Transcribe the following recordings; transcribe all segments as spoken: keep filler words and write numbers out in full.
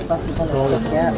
Спасибо, Настя.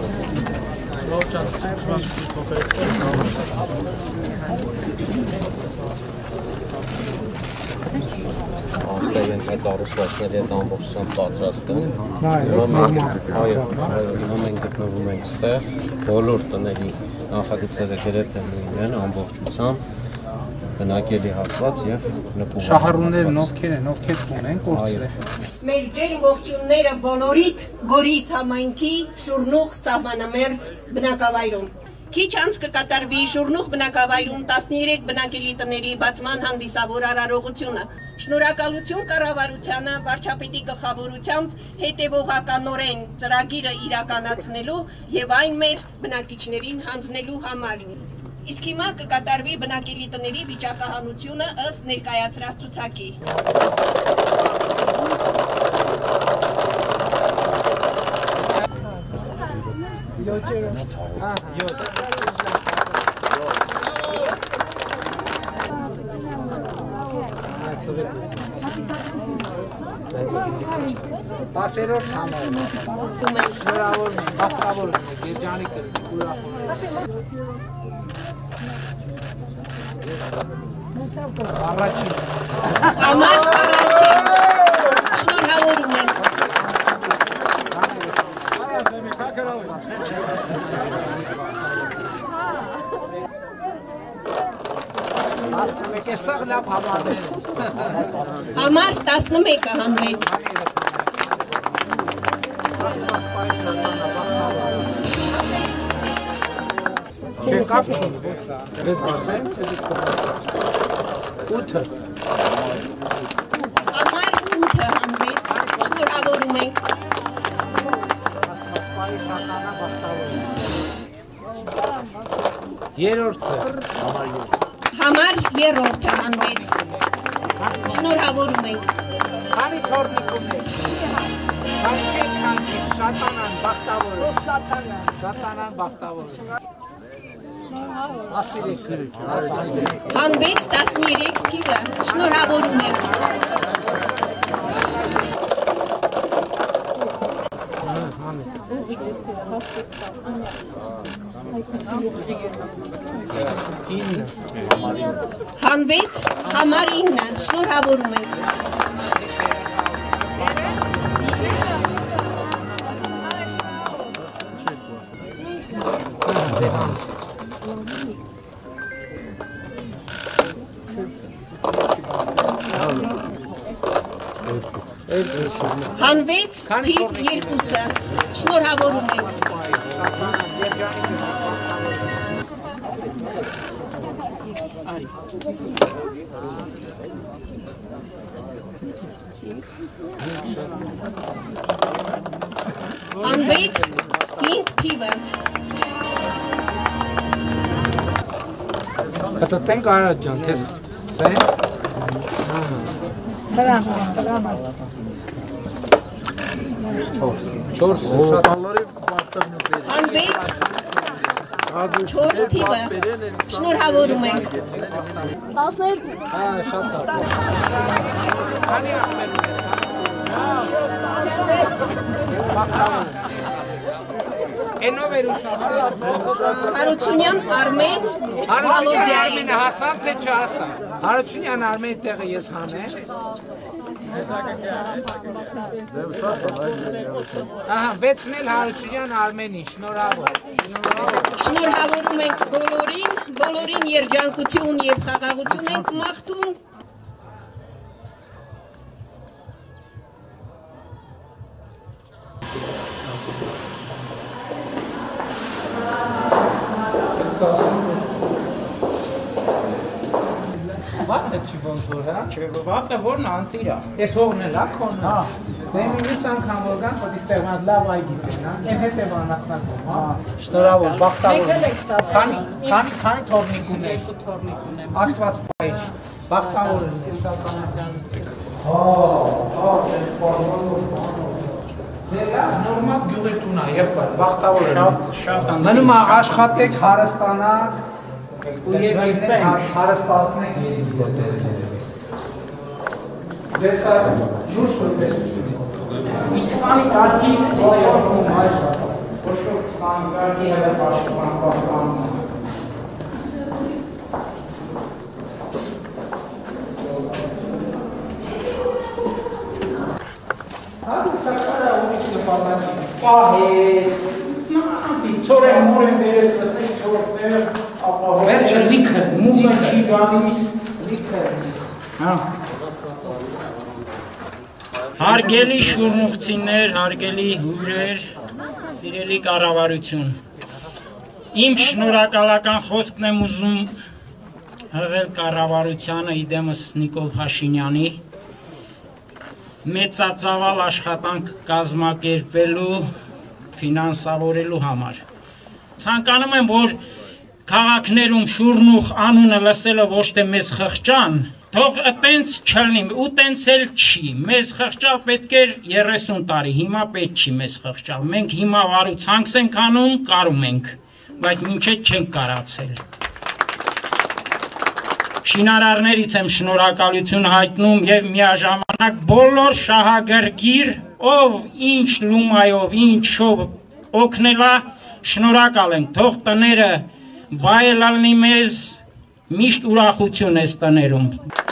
Ահտերեն այդ առուսվածների հետ ամբողջությամբ պատրաստ են։ Հիմա մենք գտնվում ենք ստեղ, բոլոր տների նախագծերը գրեթե նույնն են ամբողջությամբ, բնակելի հատված և նկուղ։ Շահառուներն ովքեր են, ովքեր տուն են կորցրել։ Մեր ջեր ողջունները բոլորիդ Գորիս համայնքի Շուրնուղ սահմանամերձ բնակավայրում։ Քիչ անց կկատարվի Շուրնուղ բնակավայրում տասներեք բնակելի տների բացման հանդիսավոր արարողությունը։ Շնորհակալություն կառավարությանը վարչապետի գլխավորությամբ հետևողականորեն ծրագիրը իրականացնելու և այն մեր բնակիչներին հանձնելու համար։ Իսկ հիմա կկատարվի բնակելի տների վիճակահանությունը ըստ ներկայացրած ցուցակի։ Տասերորդ համարն է, շնորհավորում ենք, բախտավորում ենք, երջանիկ ենք, ուրախորում ենք։ Առաջին։ Համար առաջին, շնորհավորում ենք։ տասնմեկ է սաղ լավ համարներ։ Համար տասնմեկը հանվեց։ Չէ, կապ չունի, ես բացեմ, ութը։ Համար ութը հանվեց, շնորհավորում ենք։ Երորդը։ Համար երորդը հանվեց, շնորհավորում ենք։ Քանի թորնիկ ունեք։ Քանի չեք կանքից, շատանան, բախտավոր։ Շատանան, բախտավոր։ Ասիրեք գրիք, ասիրեք։ Հանվեց տասներեք թիվը, շնորհավորում ենք։ Հանվեց համար ինը, շնորհավորում ենք։ Հանվեց թիվ երկուսը, շնորհավորում ենք։ Հանվեց հինգ թիվը։ Պատտենք Արադ ջան, թես սեն։ Բրամ, բրամ։ Չորս, շատ Հանվեց չորս թիվը, շնորհավորում ենք։ տասներկու։ Հա, շատ լավ։ Քանի ախմեր ունես, քանի։ Էնով էր ուշացել։ Հարությունյան Արմեն, Հարությունյան Արմենը հասավ, թե չհասավ։ Հարությունյան Արմենի տեղը ես հանեմ։ Ահա, վեցնել Հարությունյան Արմենին, շնորհավոր։ շնորհավորում ենք բոլորին, բոլորին երջանկություն և խաղաղություն ենք մաղթում։ Վատը չի ոնց որ, հա? Չէ, վատը որն անտիրա։ Ես հողն էլ հա քոնն։ Հա։ Դե մյուս անգամ որ գան, պիտի ստեղման լավ այգի գնան։ Էն հետ է վանասնակում, հա։ Շնորհավոր, բախտավոր։ Քանի, քանի, քանի թորնիկ ունեք։ Երկու թորնիկ ունեմ։ Աստված պայչ։ Բախտավոր են։ Հա, հա, դες պարոն։ Դե նորմալ գյուղետուն է, եղբայր, բախտավոր են։ Շատ շատ Մնում է աշխատեք, հարստանաք ու երկիրներ հարստացնեք երիկի դեցեսները։ Ձեզ լուրջ տնտեսություն։ քսանի կարգի որոշող որոշող քսանի կարգի հետ պաշտպան պահպանում։ Հա սակարա ուրիշ նպատակի։ Պահես, նամի ծորեն մորեն վերես վստեք չորտեր ապահով։ Վերջը լիքը, մուկը չի գալիս, լիքը։ հա։ Հարգելի շուրնուղցիներ, հարգելի հյուրեր, սիրելի կառավարություն, իմ շնորհակալական խոսքն եմ ուզում հղել կառավարությանը իդեմս Նիկոլ Փաշինյանի մեծածավալ աշխատանք կազմակերպելու, ֆինանսավորելու համար։ Ցանկանում եմ, որ քաղաքներում շուրնուղ անունը լսելը ոչ թե մեզ խղճան, թող տենց չլինի, ու տենց էլ չի, մեզ խղճալ պետք էր երեսուն տարի, հիմա պետք չի մեզ խղճալ, մենք հիմա վարուցանքս ենք անում, կարում ենք, բայց մինչև չենք կարացել։ Շինարարներից եմ շնորհակալություն հայտնում և միաժամանակ բոլոր շահագրգիռ, ով ինչ լումայով, ինչով օգնելա, շնորհակալ ենք, թող տները վայելալնի մեզ, միշտ ուրախություն ես տներում։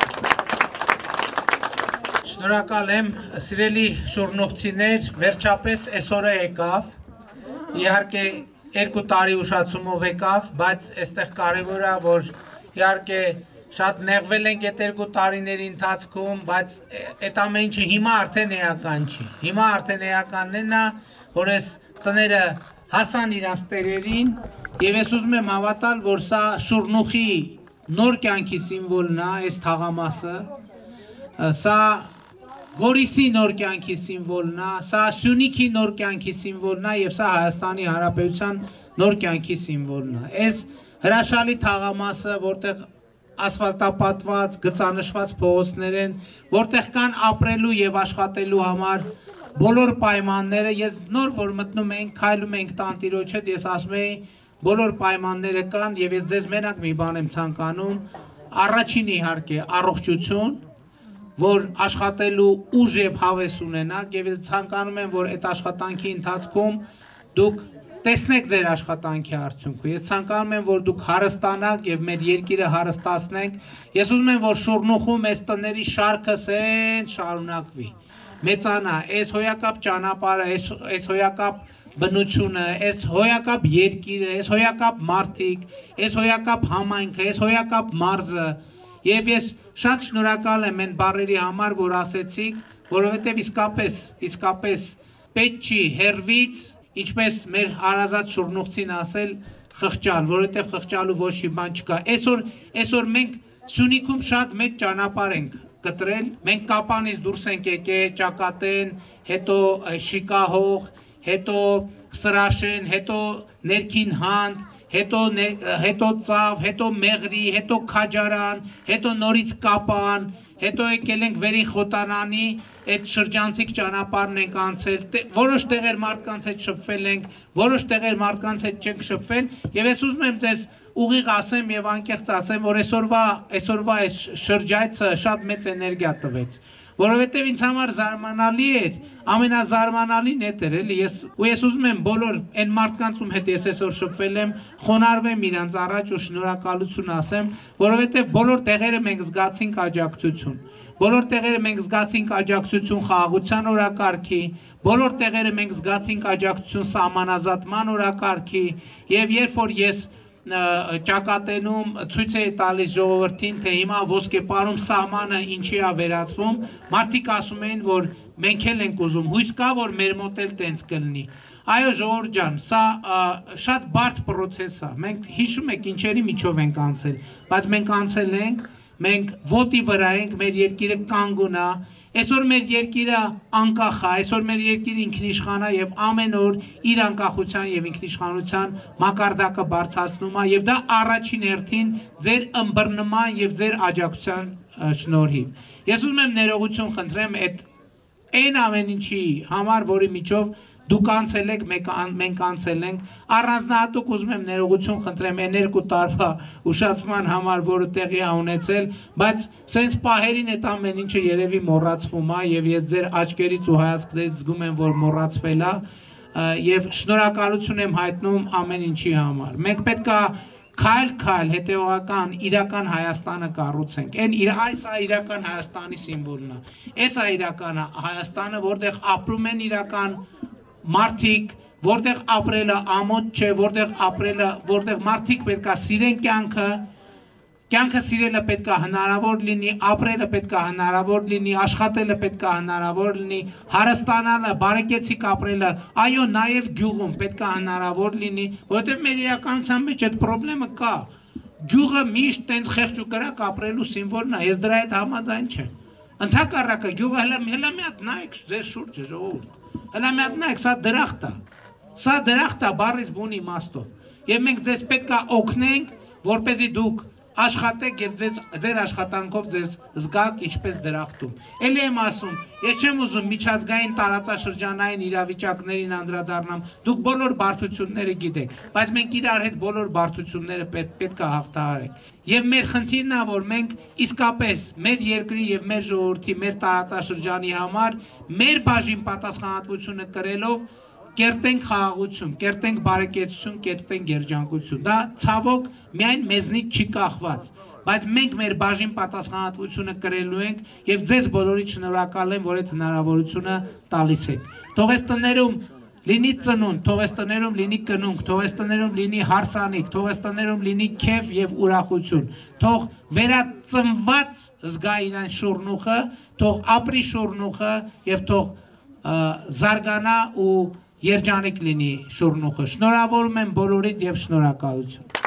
Շնորհակալ եմ, սիրելի շուրնուղցիներ, վերջապես այսօրը եկավ, իհարկե երկու տարի ուշացումով եկավ, բայց այստեղ կարևոր է, որ իհարկե շատ նեղվել ենք այդ երկու տարիների ընթացքում, բայց այդ ամեն ինչը հիմա արդեն էական չի։ Հիմա արդեն էականն է, որ այս տները հասան իրանց տերերին, եւ ես ուզում եմ հավատալ, որ սա շուրնուխի նոր կյանքի սիմվոլն է, այս թաղամասը, սա Գորիսի նոր կյանքի սիմվոլն է, սա Սյունիքի նոր կյանքի սիմվոլն է եւ սա Հայաստանի Հանրապետության նոր կյանքի սիմվոլն է։ Այս հրաշալի թաղամասը, որտեղ ասֆալտապատված, գծանշված փողոցներ են, որտեղ կան ապրելու եւ աշխատելու համար բոլոր պայմանները, ես նոր որ մտնում ենք, քայլում ենք տանտիրոջ հետ, ես ասում եի, բոլոր պայմանները կան եւ ես ձեզ մենակ մի բան եմ ցանկանում, առաջին իհարկե առողջություն, որ աշխատելու ուժ եւ հավես ունենաք եւ ես ցանկանում եմ, որ այդ աշխատանքի ընթացքում դուք տեսնեք ձեր աշխատանքի արդյունքը։ Ես ցանկանում եմ, որ դուք հարստանաք եւ մեր երկիրը հարստացնենք։ Ես ուզում եմ, որ շուրնուխում այս տների շարքը սեն շարունակվի։ Մեծանա, այս հոյակապ ճանապարհը, այս այս հոյակապ բնությունը, այս հոյակապ երկիրը, այս հոյակապ մարդիկ, այս հոյակապ համայնքը, այս հոյակապ մարզը։ Եվ ես շատ շնորհակալ եմ այն բառերի համար, որ ասեցիք, որովհետև իսկապես, իսկապես պետք չի հերվից, ինչպես մեր հարազատ շուրնուղցին ասել, խղճալ, որովհետև խղճալու ոչ մի բան չկա։ Այսօր, այսօր մենք Սյունիքում շատ մեծ ճանապարհ ենք կտրել, մենք Կապանից դուրս ենք եկել, Ճակատեն, հետո Շիկահող, հետո Սրաշեն, հետո Ներքին Հանդ, հետո հետո Ծավ, հետո Մեղրի, հետո Քաջարան, հետո նորից Կապան, հետո եկել ենք Վերին Խոտանանի, այդ շրջանցիկ ճանապարհն ենք անցել, որոշ տեղեր մարդկանց հետ շփվել ենք, որոշ տեղեր մարդկանց հետ չենք շփվել, եւ ես ուզում եմ ձեզ ուղիղ ասեմ եւ անկեղծ ասեմ, որ այսօրվա այսօրվա այս շրջայցը շատ մեծ էներգիա տվեց, որովհետեւ ինձ համար զարմանալի էր, ամենազարմանալին էդ էր, էլի ես ու ես ուզում եմ բոլոր այն մարդկանց ում հետ ես այսօր շփվել եմ, խոնարհվեմ իրանց առաջ ու շնորհակալություն ասեմ, որովհետեւ բոլոր տեղերը մենք զգացինք աջակցություն, բոլոր տեղերը մենք զգացինք աջակցություն խաղաղության օրակարգի, բոլոր տեղերը մենք զգացինք աջակցություն սահմանազատման օրակարգի, եւ երբ որ ես Ճակատենում ցույց է տալիս ժողովրդին, թե հիմա ոսկեպարում սահմանը ինչի է վերածվում, մարդիկ ասում էին, որ մենք էլ ենք ուզում, հույս կա, որ մեր մոտ էլ տենց կլինի։ Այո, ժողովուրդ ջան, սա շատ բարդ պրոցես է, մենք հիշում եք ինչերի միջով ենք անցել, բայց մենք անցել ենք, մենք ոտի վրա ենք, մեր երկիրը կանգուն է, այսօր մեր երկիրը անկախ է, այսօր մեր երկիրը ինքնիշխան է եւ ամեն օր իր անկախության եւ ինքնիշխանության մակարդակը բարձրացնում է եւ դա առաջին հերթին ձեր ըմբռնման եւ ձեր աջակցության շնորհիվ։ Ես ուզում եմ ներողություն խնդրեմ այդ այն ամեն ինչի համար, որի միջով դուք անցել եք, մենք անցել ենք, առանձնահատուկ ուզում եմ ներողություն խնդրեմ այն երկու տարվա ուշացման համար, որը տեղի ա ունեցել, բայց սենց պահերին այդ ամեն ինչը երևի մոռացվում ա եւ ես ձեր աչքերից ու հայացքներից զգում եմ, որ մոռացվել ա եւ շնորհակալություն եմ հայտնում ամեն ինչի համար։ Մենք պետք է քայլ-քայլ հետևողական իրական Հայաստանը կառուցենք։ Այն այս է իրական Հայաստանի սիմվոլն է։ Այս է իրական Հայաստանը, որտեղ ապրում են իրական մարդիկ, որտեղ ապրելը ամոթ չէ, որտեղ ապրելը, որտեղ մարդիկ պետք է սիրեն կյանքը, կյանքը սիրելը պետք է հնարավոր լինի, ապրելը պետք է հնարավոր լինի, աշխատելը պետք է հնարավոր լինի, հարստանալը, բարեկեցիկ ապրելը, այո, նաև գյուղում պետք է հնարավոր լինի, որովհետև մեր իրականության մեջ այդ խնդրեմը կա։ Գյուղը միշտ տենց խեղճ ու կրակ ապրելու սիմվոլն է, ես դրա հետ համաձայն չեմ։ Ընդհակառակը գյուղը հələ հələ մի հատ նայեք ձեր շուրջը ժողովուրդ։ Հələ մի հատ նայեք, սա դրախտ է։ Սա դրախտ է բառից բուն իմաստով։ Եվ մենք ձեզ պետք է օգնենք, որպեսզի դուք աշխատեք եւ ձեր աշխատանքով ձեզ զգաք ինչպես դրախտում։ Էլի եմ ասում, ես չեմ ուզում միջազգային տարածաշրջանային իրավիճակներին անդրադառնամ, դուք բոլոր բարդությունները գիտեք, բայց մենք իրար հետ բոլոր բարդությունները պետք է հաղթահարենք։ Եվ մեր խնդիրն է, որ մենք իսկապես մեր երկրի եւ մեր ժողովրդի, մեր տարածաշրջանի համար մեր բաժին պատասխանատվությունը կրելով կերտենք խաղաղություն, կերտենք բարեկեցություն, կերտենք երջանկություն։ Դա ցավոք միայն մեզնից չի կախված, բայց մենք մեր բաժին պատասխանատվությունը կրելու ենք եւ ձեզ բոլորիդ շնորհակալ եմ, որ այդ հնարավորությունը տալիս եք։ Թող այս տներում լինի ծնունդ, թող այս տներում լինի կնունք, թող այս տներում լինի հարսանիք, թող այս տներում լինի քեֆ եւ ուրախություն, թող վերածնված զգա իրան շուրնուխը, թող ապրի շուրնուխը եւ թող զարգանա ու երջանիկ լինի շուրնուխը։ Շնորհավորում եմ բոլորիդ եւ շնորհակալություն։